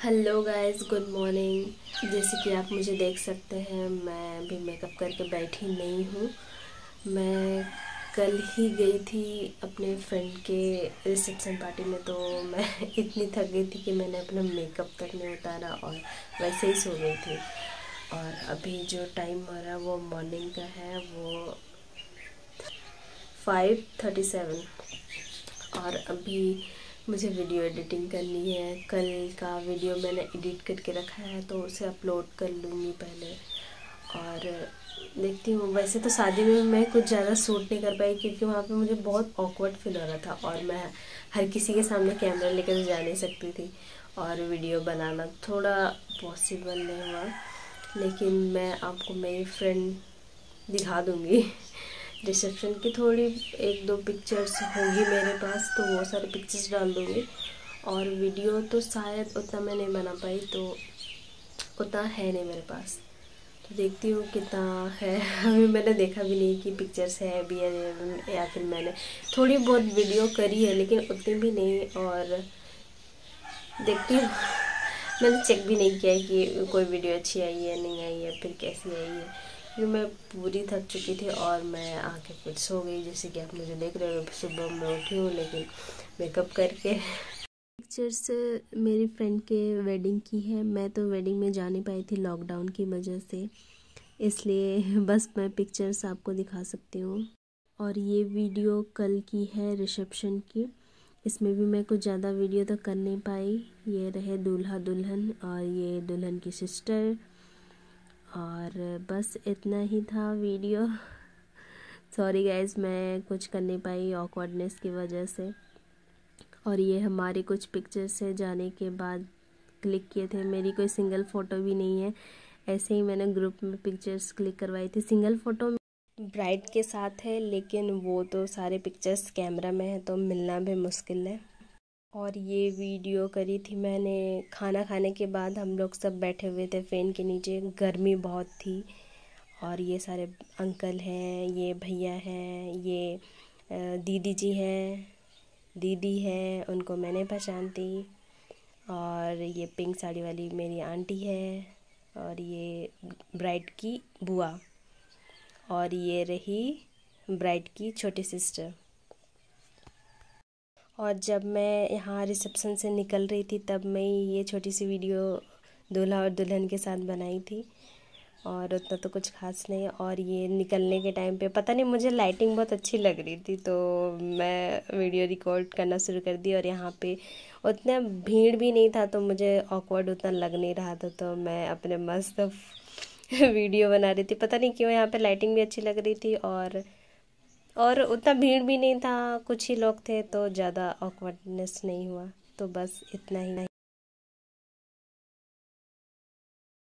Hello guys, good morning. जैसे कि आप मुझे देख सकते हैं, मैं अभी मेकअप करके बैठी नहीं हूँ। मैं कल ही गई थी अपने फ्रेंड के रिसेप्शन पार्टी में, तो मैं इतनी थक गई थी कि मैंने अपना मेकअप तक नहीं उतारा और वैसे ही सो गई थी। और अभी जो टाइम हो रहा है वो मॉर्निंग का है, वो 5:37। और अभी मुझे वीडियो एडिटिंग करनी है। कल का वीडियो मैंने एडिट करके रखा है, तो उसे अपलोड कर लूँगी पहले। और देखती हूँ। वैसे तो शादी में मैं कुछ ज़्यादा शूट नहीं कर पाई, क्योंकि वहाँ पे मुझे बहुत ऑकवर्ड फील हो रहा था और मैं हर किसी के सामने कैमरा लेकर जा नहीं सकती थी, और वीडियो बनाना थोड़ा पॉसिबल नहीं हुआ। लेकिन मैं आपको मेरी फ्रेंड दिखा दूँगी। रिसेप्शन की थोड़ी एक दो पिक्चर्स होंगी मेरे पास, तो वो सारी पिक्चर्स डाल दूँगी। और वीडियो तो शायद उतना मैं नहीं बना पाई, तो उतना है नहीं मेरे पास। तो देखती हूँ कितना है। अभी मैंने देखा भी नहीं कि पिक्चर्स है भी या फिर मैंने थोड़ी बहुत वीडियो करी है, लेकिन उतनी भी नहीं। और देखती हूँ। मैंने चेक भी नहीं किया है कि कोई वीडियो अच्छी आई है नहीं आई है, फिर कैसी आई है, क्योंकि मैं पूरी थक चुकी थी और मैं आके फिर सो गई। जैसे कि आप मुझे देख रहे हो, सुबह मैं उठी हूँ लेकिन मेकअप करके। पिक्चर्स मेरी फ्रेंड के वेडिंग की है। मैं तो वेडिंग में जा नहीं पाई थी लॉकडाउन की वजह से, इसलिए बस मैं पिक्चर्स आपको दिखा सकती हूँ। और ये वीडियो कल की है रिसेप्शन की। इसमें भी मैं कुछ ज़्यादा वीडियो तो कर नहीं पाई। ये रहे दूल्हा दुल्हन और ये दुल्हन की सिस्टर, और बस इतना ही था वीडियो। सॉरी गाइज, मैं कुछ कर नहीं पाई ऑकवर्डनेस की वजह से। और ये हमारी कुछ पिक्चर्स है जाने के बाद क्लिक किए थे। मेरी कोई सिंगल फ़ोटो भी नहीं है, ऐसे ही मैंने ग्रुप में पिक्चर्स क्लिक करवाई थी। सिंगल फ़ोटो ब्राइड के साथ है, लेकिन वो तो सारे पिक्चर्स कैमरा में है, तो मिलना भी मुश्किल है। और ये वीडियो करी थी मैंने खाना खाने के बाद। हम लोग सब बैठे हुए थे फैन के नीचे, गर्मी बहुत थी। और ये सारे अंकल हैं, ये भैया हैं, ये दीदी जी हैं, दीदी है, उनको मैंने पहचानती। और ये पिंक साड़ी वाली मेरी आंटी है, और ये ब्राइड की बुआ, और ये रही ब्राइड की छोटी सिस्टर। और जब मैं यहाँ रिसेप्शन से निकल रही थी, तब मैं ये छोटी सी वीडियो दूल्हा और दुल्हन के साथ बनाई थी। और उतना तो कुछ खास नहीं। और ये निकलने के टाइम पे पता नहीं, मुझे लाइटिंग बहुत अच्छी लग रही थी, तो मैं वीडियो रिकॉर्ड करना शुरू कर दी। और यहाँ पे उतना भीड़ भी नहीं था, तो मुझे ऑकवर्ड उतना लग नहीं रहा था, तो मैं अपने मस्त वीडियो बना रही थी। पता नहीं क्यों यहाँ पे लाइटिंग भी अच्छी लग रही थी, और उतना भीड़ भी नहीं था, कुछ ही लोग थे, तो ज़्यादा ऑकवर्डनेस नहीं हुआ। तो बस इतना ही।